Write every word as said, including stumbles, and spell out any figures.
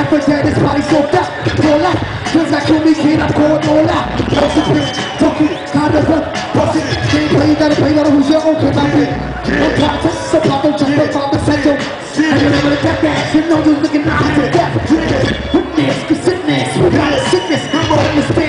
life for dead, this body so fat. Roll out, cause I kill me, kid, I'm going all out. That's a bitch, talking, kind of a bossy. Can't play, you gotta play, gotta who's your own, cause I'm big. No contest, so pop, don't jump up on the central. And you never get that, you know you're looking out for death. Witness, cause sickness, we got a sickness, I'm on the stage.